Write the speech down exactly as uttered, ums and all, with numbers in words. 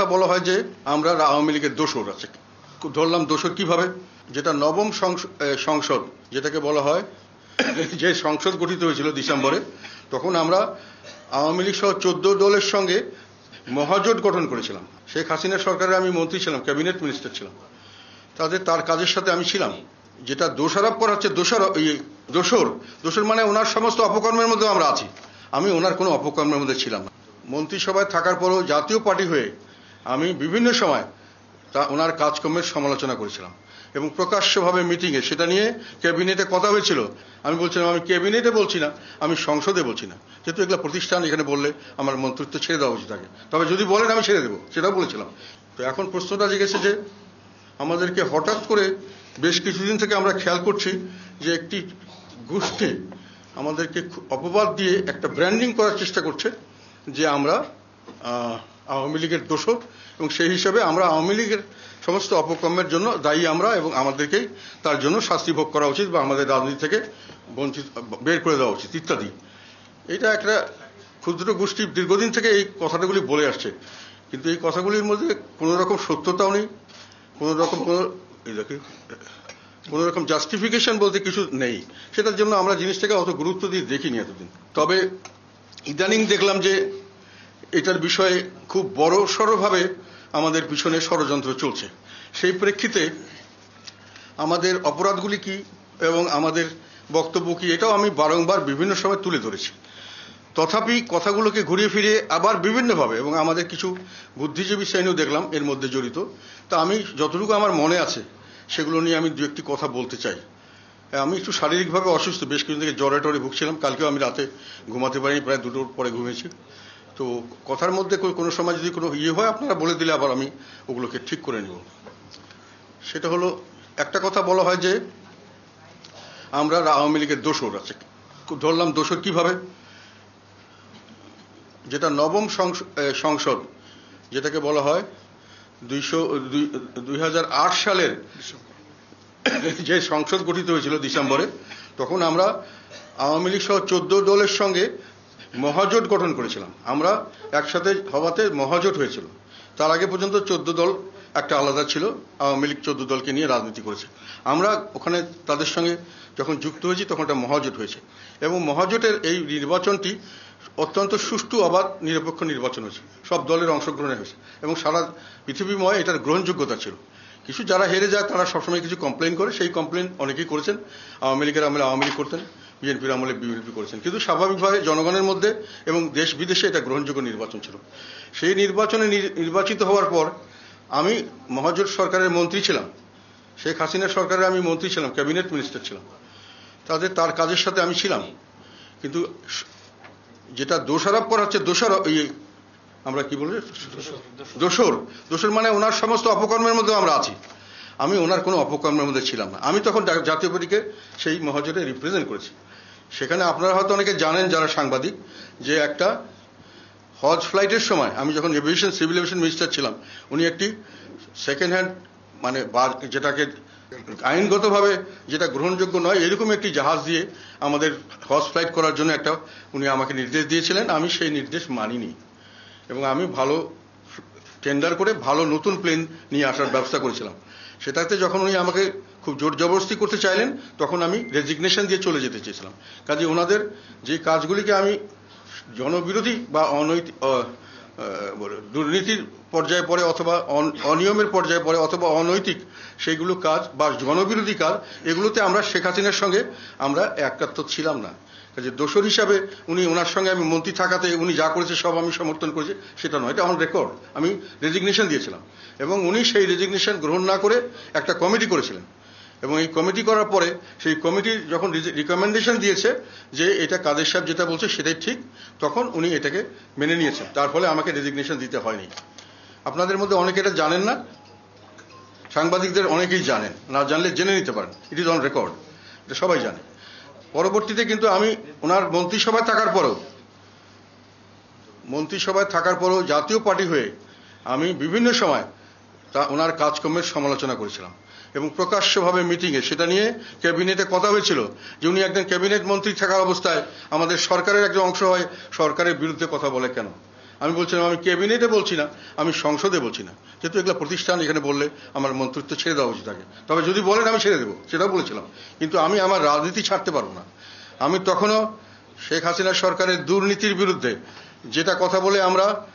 বলা হয় যে আমরা আওয়ামী লীগের দোসর আছে। ধরলাম দোসর কিভাবে? যেটা নবম সংসদ যেটাকে বলা হয়, যে সংসদ গঠিত হয়েছিল ডিসেম্বরে, তখন আমরা আওয়ামী লীগ সহ চোদ্দ দলের সঙ্গে মহাজোট গঠন করেছিলাম। শেখ হাসিনা সরকারের আমি মন্ত্রী ছিলাম, ক্যাবিনেট মিনিস্টার ছিলাম। তাদের তার কাজের সাথে আমি ছিলাম। যেটা দোষারোপ করা হচ্ছে দোষার দোসর দোসর মানে ওনার সমস্ত অপকর্মের মধ্যে আমরা আছি। আমি ওনার কোনো অপকর্মের মধ্যে ছিলাম না। মন্ত্রিসভায় থাকার পরও জাতীয় পার্টি হয়ে আমি বিভিন্ন সময় তা ওনার কাজকর্মের সমালোচনা করেছিলাম এবং প্রকাশ্যভাবে মিটিংয়ে সেটা নিয়ে ক্যাবিনেটে কথা হয়েছিল। আমি বলছিলাম আমি ক্যাবিনেটে বলছি না, আমি সংসদে বলছি না, যেহেতু এগুলো প্রতিষ্ঠান, এখানে বললে আমার মন্ত্রিত্ব ছেড়ে দেওয়া উচিত থাকে। তবে যদি বলেন আমি ছেড়ে দেবো, সেটাও বলেছিলাম। তো এখন প্রশ্নটা জেগেছে যে আমাদেরকে হঠাৎ করে বেশ কিছুদিন থেকে আমরা খেয়াল করছি যে একটি গোষ্ঠী আমাদেরকে অপবাদ দিয়ে একটা ব্র্যান্ডিং করার চেষ্টা করছে যে আমরা আওয়ামী লীগের দোসর, এবং সেই হিসাবে আমরা আওয়ামী লীগের সমস্ত অপকর্মের জন্য দায়ী আমরা, এবং আমাদেরকেই তার জন্য শাস্তি ভোগ করা উচিত বা আমাদের রাজনীতি থেকে বঞ্চিত বের করে দেওয়া উচিত ইত্যাদি। এটা একটা ক্ষুদ্র গোষ্ঠী দীর্ঘদিন থেকে এই কথাগুলি বলে আসছে, কিন্তু এই কথাগুলির মধ্যে কোনো রকম সত্যতাও নেই, কোনো রকম কোনো কোনো রকম জাস্টিফিকেশন বলতে কিছু নেই। সেটার জন্য আমরা জিনিসটাকে অত গুরুত্ব দিয়ে দেখিনি এতদিন। তবে ইদানিং দেখলাম যে এটার বিষয়ে খুব বড় সড়ভাবে আমাদের পিছনে ষড়যন্ত্র চলছে। সেই প্রেক্ষিতে আমাদের অপরাধগুলি কি এবং আমাদের বক্তব্য কি, এটাও আমি বারংবার বিভিন্ন সময় তুলে ধরেছি। তথাপি কথাগুলোকে ঘুরিয়ে ফিরিয়ে আবার বিভিন্নভাবে, এবং আমাদের কিছু বুদ্ধিজীবী শ্রেণীও দেখলাম এর মধ্যে জড়িত। তা আমি যতটুকু আমার মনে আছে সেগুলো নিয়ে আমি দু একটি কথা বলতে চাই। আমি একটু শারীরিকভাবে অসুস্থ, বেশ কিছুদিন থেকে জ্বরে টরে ভুগছিলাম। কালকেও আমি রাতে ঘুমাতে পারিনি, প্রায় দুটোর পরে ঘুমিয়েছি। তো কথার মধ্যে কোনো সময় যদি কোনো ইয়ে হয় আপনারা বলে দিলে আবার আমি ওগুলোকে ঠিক করে নেব। সেটা হলো, একটা কথা বলা হয় যে আমরা আওয়ামী লীগের দোসর আছে। ধরলাম দোসর কিভাবে? যেটা নবম সংসদ যেটাকে বলা হয় দুইশো দুই হাজার আট সালের যে সংসদ গঠিত হয়েছিল ডিসেম্বরে, তখন আমরা আওয়ামী লীগ সহ চোদ্দ দলের সঙ্গে মহাজোট গঠন করেছিলাম। আমরা একসাথে হওয়াতে মহাজোট হয়েছিল। তার আগে পর্যন্ত চোদ্দ দল একটা আলাদা ছিল, আওয়ামী লীগ চোদ্দ দলকে নিয়ে রাজনীতি করেছে। আমরা ওখানে তাদের সঙ্গে যখন যুক্ত হয়েছি তখন একটা মহাজোট হয়েছে, এবং মহাজোটের এই নির্বাচনটি অত্যন্ত সুষ্ঠু অবাধ নিরপেক্ষ নির্বাচন হয়েছে, সব দলের অংশগ্রহণে হয়েছে, এবং সারা পৃথিবীময় এটার গ্রহণযোগ্যতা ছিল। কিছু যারা হেরে যায় তারা সবসময় কিছু কমপ্লেন করে, সেই কমপ্লেন অনেকেই করেছেন। আওয়ামী লীগের আমলে আওয়ামী লীগ করতেন, বিএনপির আমলে বিএনপি করেছেন, কিন্তু স্বাভাবিকভাবে জনগণের মধ্যে এবং দেশ বিদেশে এটা গ্রহণযোগ্য নির্বাচন ছিল। সেই নির্বাচনে নির্বাচিত হওয়ার পর আমি মহাজোট সরকারের মন্ত্রী ছিলাম, শেখ হাসিনা সরকারের আমি মন্ত্রী ছিলাম, ক্যাবিনেট মিনিস্টার ছিলাম। তাদের তার কাজের সাথে আমি ছিলাম। কিন্তু যেটা দোষারোপ করা হচ্ছে দোষার আমরা কি বলি দোসর দোসর মানে ওনার সমস্ত অপকর্মের মধ্যে আমরা আছি। আমি ওনার কোনো অপকর্মের মধ্যে ছিলাম না। আমি তখন জাতীয় পার্টিকে সেই মহাজোটে রিপ্রেজেন্ট করেছি। সেখানে আপনারা হয়তো অনেকে জানেন যারা সাংবাদিক, যে একটা হজ ফ্লাইটের সময় আমি যখন এভিয়েশন সিভিল এভিয়েশন মিনিস্টার ছিলাম, উনি একটি সেকেন্ড হ্যান্ড মানে যেটাকে আইনগতভাবে যেটা গ্রহণযোগ্য নয় এরকম একটি জাহাজ দিয়ে আমাদের হজ ফ্লাইট করার জন্য একটা উনি আমাকে নির্দেশ দিয়েছিলেন। আমি সেই নির্দেশ মানিনি, এবং আমি ভালো টেন্ডার করে ভালো নতুন প্লেন নিয়ে আসার ব্যবস্থা করেছিলাম। সেটাতে যখন উনি আমাকে খুব জোর জবরদস্তি করতে চাইলেন তখন আমি রেজিগনেশন দিয়ে চলে যেতে চেয়েছিলাম। কাজে ওনাদের যে কাজগুলিকে আমি জনবিরোধী বা অনৈতিক দুর্নীতির পর্যায়ে পড়ে অথবা অনিয়মের পর্যায়ে পড়ে অথবা অনৈতিক সেইগুলো কাজ বা জনবিরোধী কাজ, এগুলোতে আমরা শেখ হাসিনার সঙ্গে আমরা একাত্ম ছিলাম না। কাজে দোসর হিসাবে উনি ওনার সঙ্গে আমি মন্ত্রী থাকাতে উনি যা করেছে সব আমি সমর্থন করেছি সেটা নয়, এটা আমার রেকর্ড। আমি রেজিগনেশন দিয়েছিলাম এবং উনি সেই রেজিগনেশন গ্রহণ না করে একটা কমিটি করেছিলেন, এবং এই কমিটি করার পরে সেই কমিটি যখন রিকমেন্ডেশন দিয়েছে যে এটা কাদের সাহেব যেটা বলছে সেটাই ঠিক, তখন উনি এটাকে মেনে নিয়েছেন। তার ফলে আমাকে রেজিগনেশন দিতে হয়নি। আপনাদের মধ্যে অনেকে এটা জানেন না, সাংবাদিকদের অনেকেই জানেন, না জানলে জেনে নিতে পারেন, ইট ইজ অন রেকর্ড, এটা সবাই জানে। পরবর্তীতে কিন্তু আমি ওনার মন্ত্রিসভায় থাকার পরেও মন্ত্রিসভায় থাকার পরেও জাতীয় পার্টি হয়ে আমি বিভিন্ন সময় তা ওনার কাজকর্মের সমালোচনা করেছিলাম, এবং প্রকাশ্যভাবে মিটিংয়ে সেটা নিয়ে ক্যাবিনেটে কথা হয়েছিল যে উনি একজন ক্যাবিনেট মন্ত্রী থাকা অবস্থায় আমাদের সরকারের একজন অংশ হয় সরকারের বিরুদ্ধে কথা বলে কেন। আমি বলছিলাম আমি ক্যাবিনেটে বলছি না, আমি সংসদে বলছি না, যেহেতু এগুলো প্রতিষ্ঠান, এখানে বললে আমার মন্ত্রিত্ব ছেড়ে দেওয়া উচিত থাকে। তবে যদি বলেন আমি ছেড়ে দেবো, সেটাও বলেছিলাম, কিন্তু আমি আমার রাজনীতি ছাড়তে পারবো না। আমি তখনও শেখ হাসিনা সরকারের দুর্নীতির বিরুদ্ধে যেটা কথা বলে আমরা